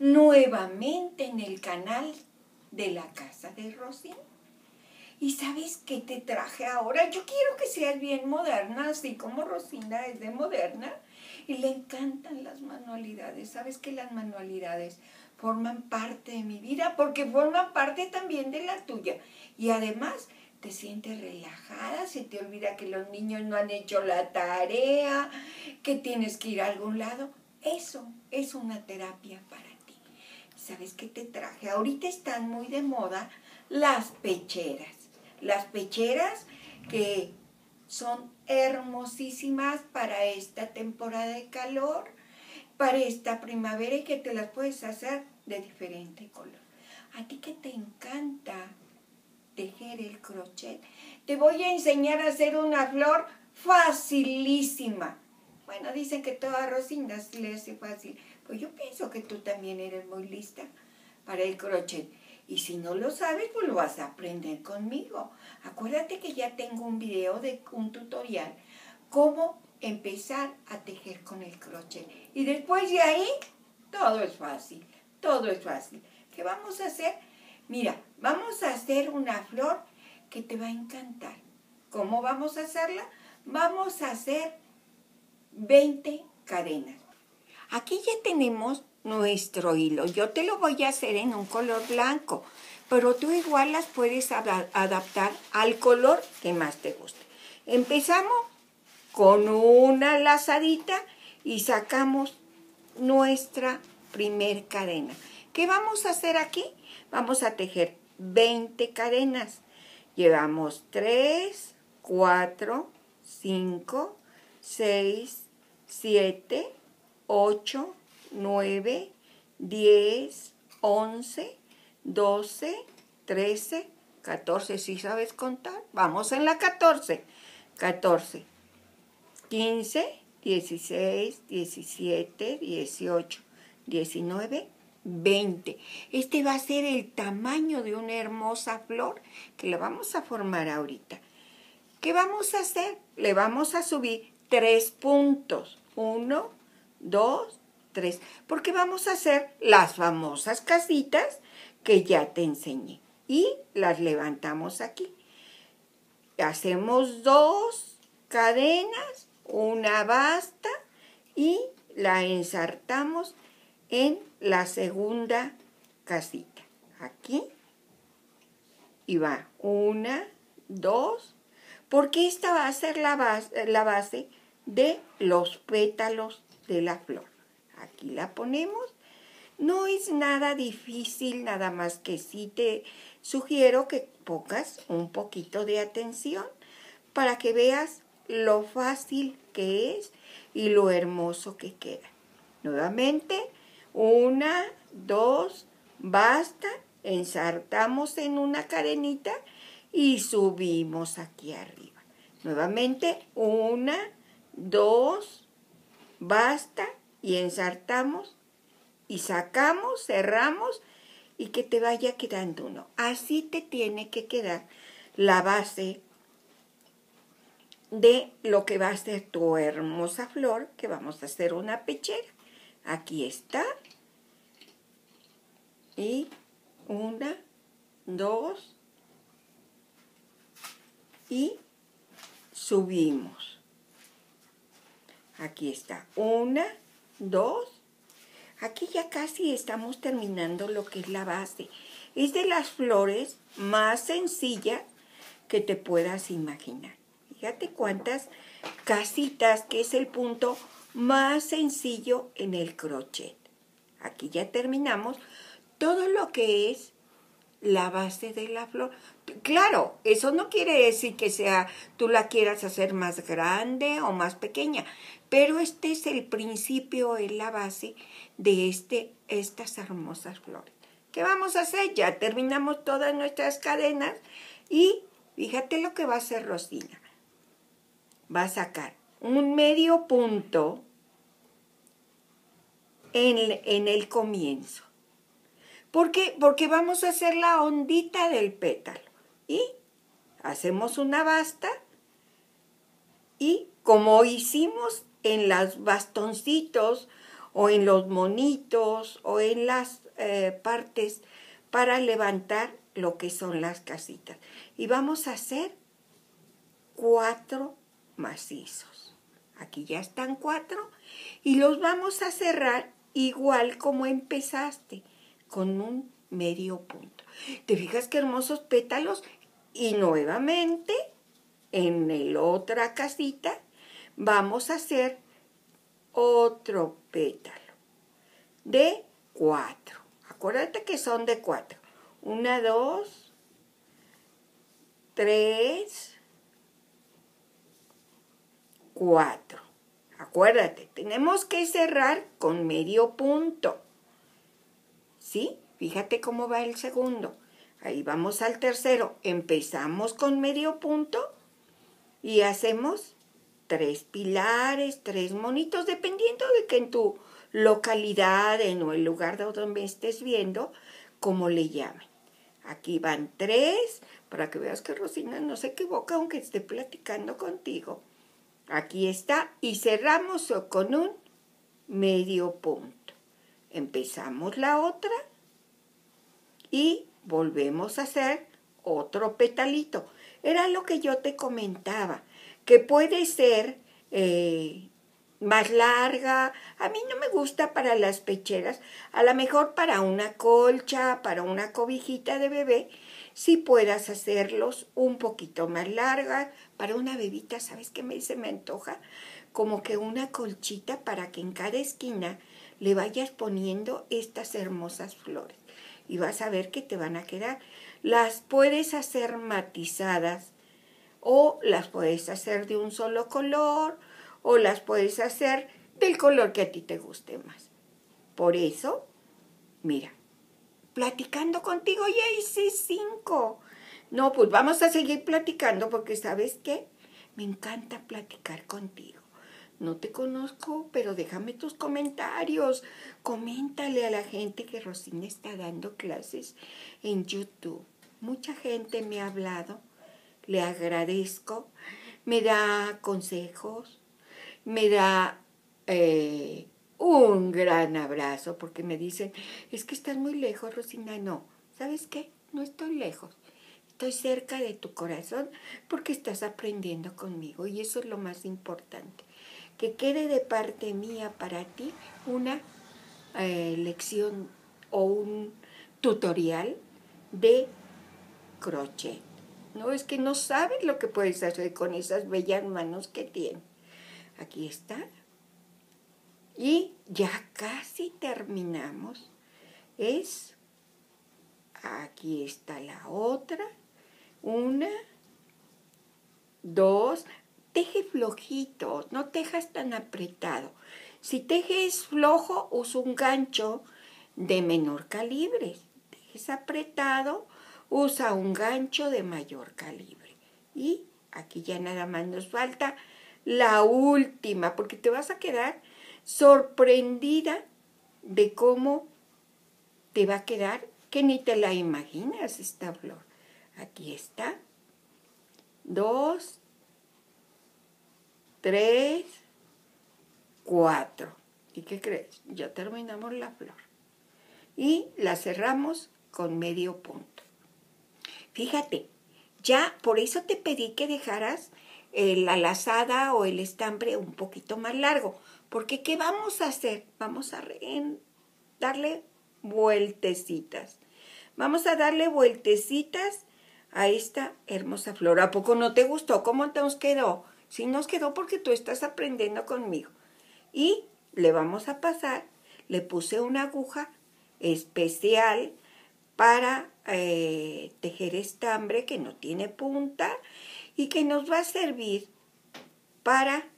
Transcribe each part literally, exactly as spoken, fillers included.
nuevamente en el canal de la casa de Rosina. ¿Y sabes qué te traje ahora? Yo quiero que seas bien moderna, así como Rosina es de moderna. Y le encantan las manualidades. ¿Sabes que las manualidades forman parte de mi vida? Porque forman parte también de la tuya. Y además te sientes relajada, se te olvida que los niños no han hecho la tarea, que tienes que ir a algún lado. Eso es una terapia para ti. ¿Sabes qué te traje? Ahorita están muy de moda las pecheras. Las pecheras que son hermosísimas para esta temporada de calor, para esta primavera, y que te las puedes hacer de diferente color. A ti que te encanta tejer el crochet, te voy a enseñar a hacer una flor facilísima. Bueno, dicen que toda Rosina se le hace fácil, pues yo pienso que tú también eres muy lista para el crochet. Y si no lo sabes, pues lo vas a aprender conmigo. Acuérdate que ya tengo un video de un tutorial, cómo empezar a tejer con el crochet. Y después de ahí, todo es fácil, todo es fácil. ¿Qué vamos a hacer? Mira, vamos a hacer una flor que te va a encantar. ¿Cómo vamos a hacerla? Vamos a hacer veinte cadenas. Aquí ya tenemos nuestro hilo. Yo te lo voy a hacer en un color blanco, pero tú igual las puedes adaptar al color que más te guste. Empezamos con una lazadita y sacamos nuestra primer cadena. ¿Qué vamos a hacer aquí? Vamos a tejer veinte cadenas. Llevamos tres, cuatro, cinco, seis, siete, ocho, nueve, diez, once, doce, trece, catorce. ¿Sí sabes contar? Vamos en la catorce. catorce, quince, dieciséis, diecisiete, dieciocho, diecinueve, veinte. Este va a ser el tamaño de una hermosa flor que la vamos a formar ahorita. ¿Qué vamos a hacer? Le vamos a subir tres puntos. Uno, dos, tres. Porque vamos a hacer las famosas casitas que ya te enseñé. Y las levantamos aquí. Hacemos dos cadenas, una basta, y la ensartamos en la segunda casita. Aquí. Y va una, dos, porque esta va a ser la base, la base de los pétalos de la flor. Aquí la ponemos. No es nada difícil, nada más que sí te sugiero que pongas un poquito de atención para que veas lo fácil que es y lo hermoso que queda. Nuevamente, una, dos, basta, ensartamos en una cadenita y subimos aquí arriba. Nuevamente, una, dos, basta y ensartamos y sacamos, cerramos y que te vaya quedando uno. Así te tiene que quedar la base de lo que va a ser tu hermosa flor, que vamos a hacer una pechera. Aquí está. Y una, dos, y subimos. Aquí está. Una, dos. Aquí ya casi estamos terminando lo que es la base. Es de las flores más sencillas que te puedas imaginar. Fíjate cuántas casitas, que es el punto más sencillo en el crochet. Aquí ya terminamos todo lo que es la base de la flor. Claro, eso no quiere decir que sea, tú la quieras hacer más grande o más pequeña, pero este es el principio, es la base de este, estas hermosas flores. ¿Qué vamos a hacer? Ya terminamos todas nuestras cadenas y fíjate lo que va a hacer Rosina. Va a sacar un medio punto en, en el comienzo. ¿Por qué? Porque vamos a hacer la ondita del pétalo. Y hacemos una basta y como hicimos en los bastoncitos o en los monitos o en las eh, partes para levantar lo que son las casitas. Y vamos a hacer cuatro macizos. Aquí ya están cuatro y los vamos a cerrar igual como empezaste, con un medio punto. ¿Te fijas qué hermosos pétalos? Y nuevamente en la otra casita vamos a hacer otro pétalo de cuatro. Acuérdate que son de cuatro. Una, dos, tres, cuatro. Acuérdate, tenemos que cerrar con medio punto. ¿Sí? Fíjate cómo va el segundo. Ahí vamos al tercero. Empezamos con medio punto y hacemos tres pilares, tres monitos, dependiendo de que en tu localidad, en el lugar donde estés viendo, como le llamen. Aquí van tres, para que veas que Rosina no se equivoca aunque esté platicando contigo. Aquí está, y cerramos con un medio punto. Empezamos la otra y volvemos a hacer otro petalito. Era lo que yo te comentaba, que puede ser eh, más larga. A mí no me gusta para las pecheras, a lo mejor para una colcha, para una cobijita de bebé, si puedas hacerlos un poquito más largas. Para una bebita, ¿sabes qué me, se me antoja? Como que una colchita para que en cada esquina le vayas poniendo estas hermosas flores. Y vas a ver que te van a quedar. Las puedes hacer matizadas o las puedes hacer de un solo color o las puedes hacer del color que a ti te guste más. Por eso, mira, platicando contigo ya hice cinco. No, pues vamos a seguir platicando porque ¿sabes qué? Me encanta platicar contigo. No te conozco, pero déjame tus comentarios. Coméntale a la gente que Rosina está dando clases en YouTube. Mucha gente me ha hablado, le agradezco, me da consejos, me da eh, un gran abrazo porque me dicen, es que estás muy lejos, Rosina. No, ¿sabes qué? No estoy lejos. Estoy cerca de tu corazón porque estás aprendiendo conmigo y eso es lo más importante. Que quede de parte mía para ti una eh, lección o un tutorial de crochet. No, es que no sabes lo que puedes hacer con esas bellas manos que tienes. Aquí está. Y ya casi terminamos. Es, aquí está la otra. Una, dos. Teje flojito, no tejas tan apretado. Si tejes flojo, usa un gancho de menor calibre. Tejes apretado, usa un gancho de mayor calibre. Y aquí ya nada más nos falta la última, porque te vas a quedar sorprendida de cómo te va a quedar, que ni te la imaginas esta flor. Aquí está. Dos, tres, cuatro. ¿Y qué crees? Ya terminamos la flor. Y la cerramos con medio punto. Fíjate, ya por eso te pedí que dejaras eh, la lazada o el estambre un poquito más largo. Porque ¿qué vamos a hacer? Vamos a darle vueltecitas. Vamos a darle vueltecitas a esta hermosa flor. ¿A poco no te gustó? ¿Cómo nos quedó? Sí nos quedó porque tú estás aprendiendo conmigo. Y le vamos a pasar, le puse una aguja especial para eh, tejer estambre que no tiene punta y que nos va a servir para,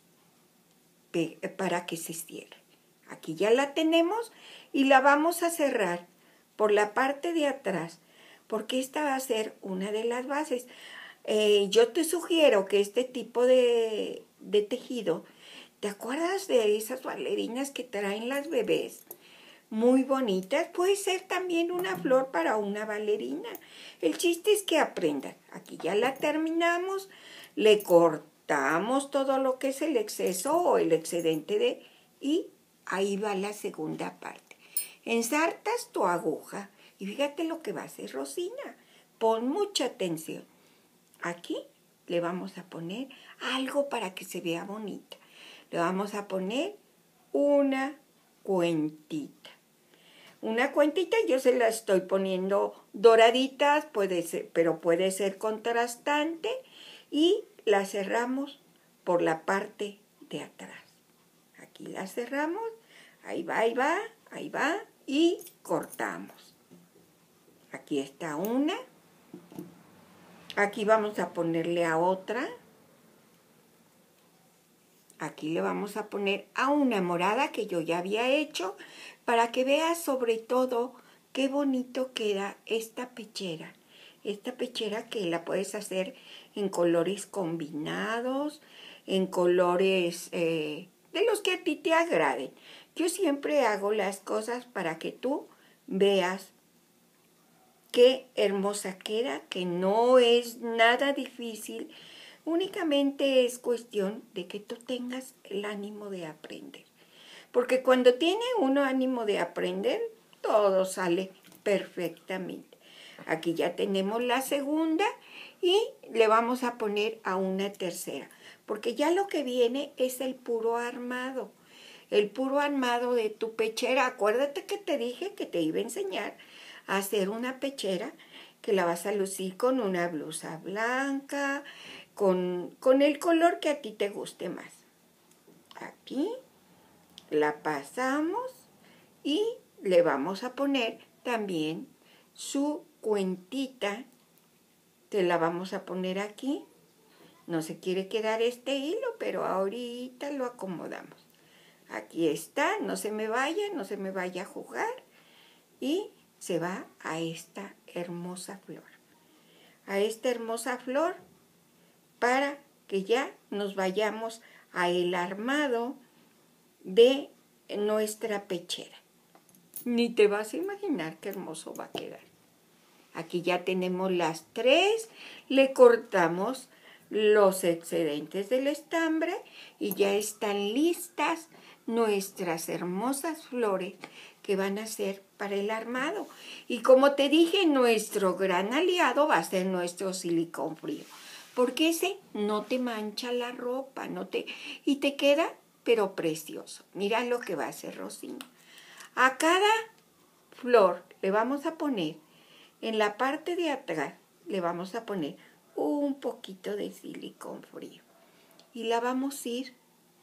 para que se cierre. Aquí ya la tenemos y la vamos a cerrar por la parte de atrás porque esta va a ser una de las bases. Eh, yo te sugiero que este tipo de, de tejido, ¿te acuerdas de esas bailarinas que traen las bebés? Muy bonitas. Puede ser también una flor para una bailarina. El chiste es que aprendan. Aquí ya la terminamos. Le cortamos todo lo que es el exceso o el excedente de y ahí va la segunda parte. Ensartas tu aguja y fíjate lo que va a hacer Rosina. Pon mucha atención. Aquí le vamos a poner algo para que se vea bonita. Le vamos a poner una cuentita. Una cuentita yo se la estoy poniendo doraditas, puede ser, pero puede ser contrastante, y la cerramos por la parte de atrás. Aquí la cerramos, ahí va, ahí va, ahí va, y cortamos. Aquí está una. Aquí vamos a ponerle a otra. Aquí le vamos a poner a una morada que yo ya había hecho para que veas sobre todo qué bonito queda esta pechera. Esta pechera que la puedes hacer en colores combinados, en colores eh, de los que a ti te agraden. Yo siempre hago las cosas para que tú veas qué hermosa queda, que no es nada difícil. Únicamente es cuestión de que tú tengas el ánimo de aprender. Porque cuando tiene uno ánimo de aprender, todo sale perfectamente. Aquí ya tenemos la segunda y le vamos a poner a una tercera. Porque ya lo que viene es el puro armado. El puro armado de tu pechera. Acuérdate que te dije que te iba a enseñar a hacer una pechera que la vas a lucir con una blusa blanca, Con, con el color que a ti te guste más. Aquí la pasamos y le vamos a poner también su cuentita. Te la vamos a poner aquí. No se quiere quedar este hilo, pero ahorita lo acomodamos. Aquí está, no se me vaya, no se me vaya a jugar. Y se va a esta hermosa flor. A esta hermosa flor para que ya nos vayamos a el armado de nuestra pechera. Ni te vas a imaginar qué hermoso va a quedar. Aquí ya tenemos las tres, le cortamos los excedentes del estambre y ya están listas nuestras hermosas flores que van a ser para el armado. Y como te dije, nuestro gran aliado va a ser nuestro silicón frío. Porque ese no te mancha la ropa, no te, y te queda, pero precioso. Mira lo que va a hacer Rosina. A cada flor le vamos a poner, en la parte de atrás, le vamos a poner un poquito de silicón frío. Y la vamos a ir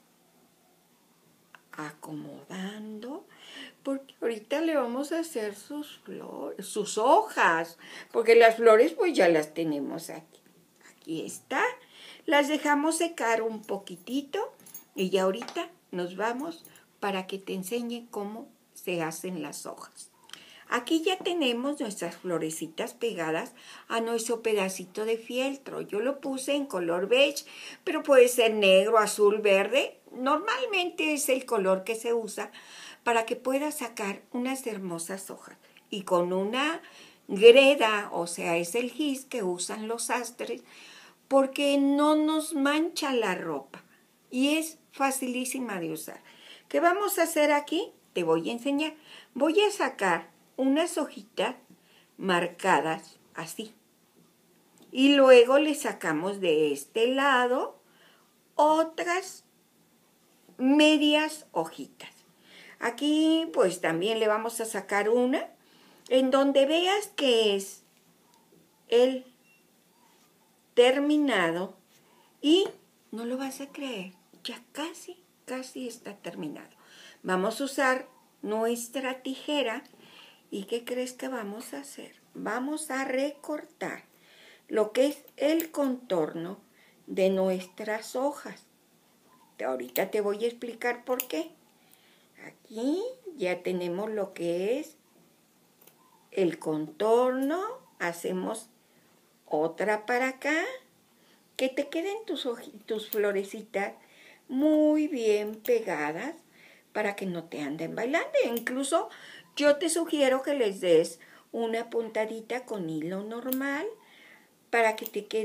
acomodando, porque ahorita le vamos a hacer sus flores, sus hojas, porque las flores pues ya las tenemos aquí. Aquí está, las dejamos secar un poquitito y ya ahorita nos vamos para que te enseñe cómo se hacen las hojas. Aquí ya tenemos nuestras florecitas pegadas a nuestro pedacito de fieltro. Yo lo puse en color beige, pero puede ser negro, azul, verde. Normalmente es el color que se usa para que puedas sacar unas hermosas hojas. Y con una greda, o sea, es el gis que usan los sastres, porque no nos mancha la ropa y es facilísima de usar. ¿Qué vamos a hacer aquí? Te voy a enseñar. Voy a sacar unas hojitas marcadas así. Y luego le sacamos de este lado otras medias hojitas. Aquí pues también le vamos a sacar una en donde veas que es el terminado y no lo vas a creer, ya casi, casi está terminado. Vamos a usar nuestra tijera y ¿qué crees que vamos a hacer? Vamos a recortar lo que es el contorno de nuestras hojas. Ahorita te voy a explicar por qué. Aquí ya tenemos lo que es el contorno, hacemos otra para acá, que te queden tus, tus florecitas muy bien pegadas para que no te anden bailando. Incluso yo te sugiero que les des una puntadita con hilo normal para que te quede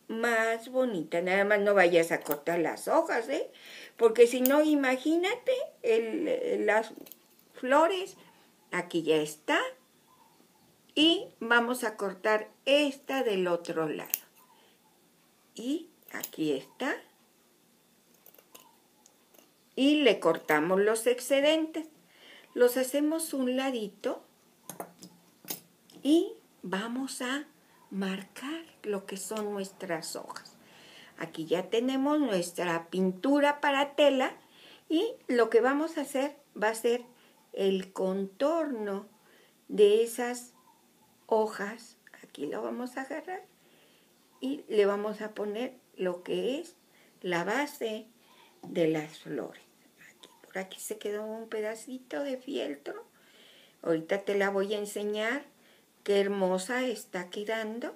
más bonita. Nada más no vayas a cortar las hojas, ¿eh? Porque si no, imagínate el, las flores. Aquí ya está. Y vamos a cortar esta del otro lado. Y aquí está. Y le cortamos los excedentes. Los hacemos un ladito. Y vamos a marcar lo que son nuestras hojas. Aquí ya tenemos nuestra pintura para tela. Y lo que vamos a hacer va a ser el contorno de esas hojas. Aquí lo vamos a agarrar y le vamos a poner lo que es la base de las flores. Aquí, por aquí se quedó un pedacito de fieltro. Ahorita te la voy a enseñar qué hermosa está quedando.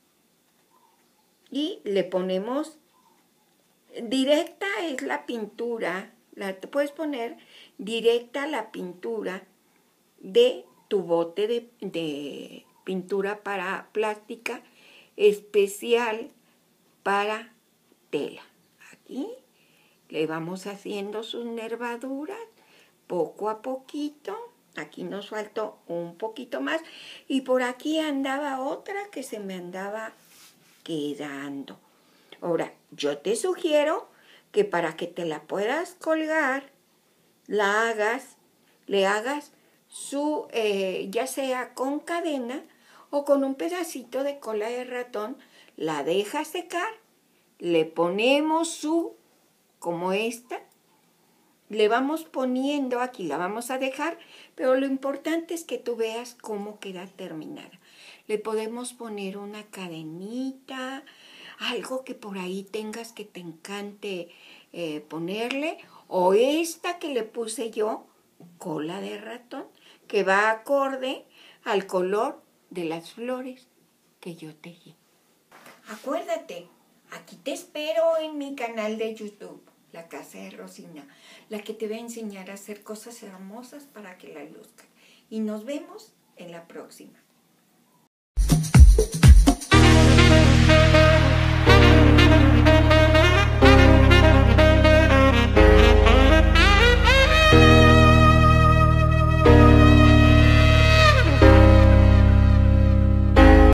Y le ponemos, directa es la pintura, la te puedes poner directa la pintura de tu bote de, de pintura para plástica especial para tela. Aquí le vamos haciendo sus nervaduras poco a poquito. Aquí nos faltó un poquito más y por aquí andaba otra que se me andaba quedando. Ahora, yo te sugiero que para que te la puedas colgar, la hagas, le hagas su, eh, ya sea con cadena o con un pedacito de cola de ratón, la dejas secar, le ponemos su, como esta, le vamos poniendo, aquí la vamos a dejar, pero lo importante es que tú veas cómo queda terminada. Le podemos poner una cadenita, algo que por ahí tengas que te encante eh, ponerle, o esta que le puse yo, cola de ratón, que va acorde al color de las flores que yo tejí. Acuérdate, aquí te espero en mi canal de YouTube, La Casa de Rosina, la que te va a enseñar a hacer cosas hermosas para que la luzcan. Y nos vemos en la próxima.